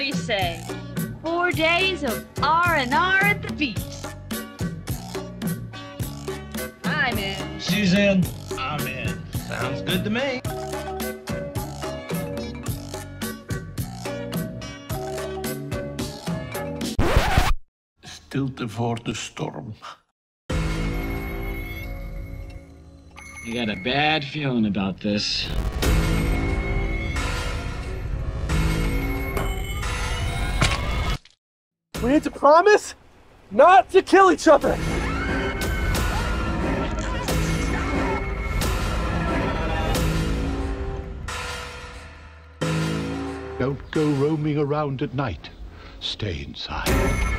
you say? 4 days of R&R at the beach. I'm in. She's in. I'm in. Sounds good to me. Stilte voor de storm. I got a bad feeling about this. We need to promise not to kill each other. Don't go roaming around at night. Stay inside.